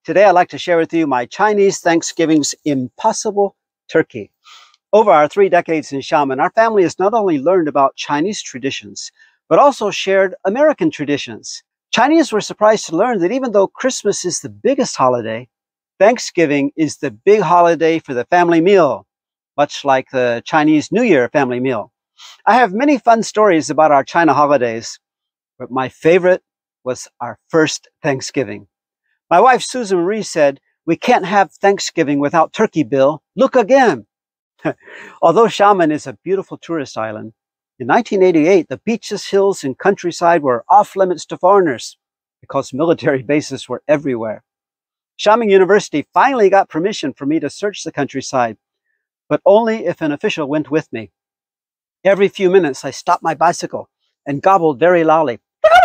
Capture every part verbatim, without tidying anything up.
Today I'd like to share with you my Chinese Thanksgiving's impossible turkey. Over our three decades in Xiamen, our family has not only learned about Chinese traditions, but also shared American traditions. Chinese were surprised to learn that even though Christmas is the biggest holiday, Thanksgiving is the big holiday for the family meal, much like the Chinese New Year family meal. I have many fun stories about our China holidays, but my favorite was our first Thanksgiving. My wife, Susan Marie, said, "We can't have Thanksgiving without turkey, Bill. Look again." Although Xiamen is a beautiful tourist island, in nineteen eighty-eight, the beaches, hills, and countryside were off limits to foreigners because military bases were everywhere. Xiamen University finally got permission for me to search the countryside, but only if an official went with me. Every few minutes, I stopped my bicycle and gobbled very loudly.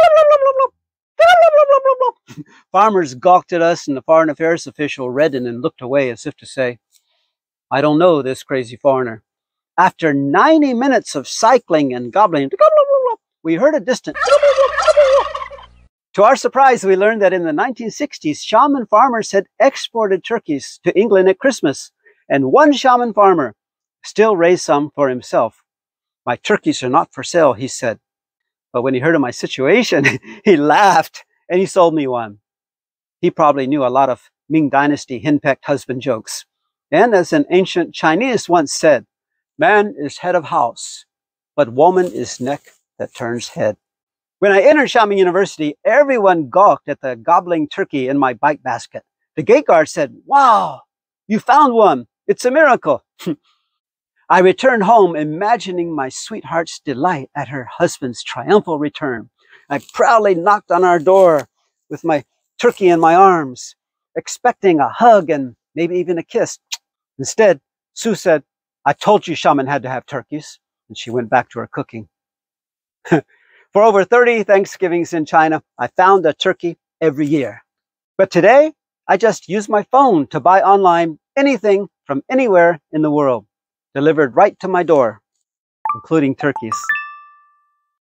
Farmers gawked at us, and the foreign affairs official reddened and looked away as if to say, "I don't know this crazy foreigner." After ninety minutes of cycling and gobbling, we heard a distant. To our surprise, we learned that in the nineteen sixties, Xiamen farmers had exported turkeys to England at Christmas, and one Xiamen farmer still raised some for himself. "My turkeys are not for sale," he said. But when he heard of my situation, he laughed and he sold me one. He probably knew a lot of Ming Dynasty henpecked husband jokes. And as an ancient Chinese once said, "Man is head of house, but woman is neck that turns head." When I entered Xiamen University, everyone gawked at the gobbling turkey in my bike basket. The gate guard said, "Wow, you found one. It's a miracle." I returned home imagining my sweetheart's delight at her husband's triumphal return. I proudly knocked on our door with my turkey in my arms, expecting a hug and maybe even a kiss. Instead, Sue said, "I told you Xiamen had to have turkeys," and she went back to her cooking. For over thirty Thanksgivings in China, I found a turkey every year. But today, I just use my phone to buy online anything from anywhere in the world, delivered right to my door, including turkeys.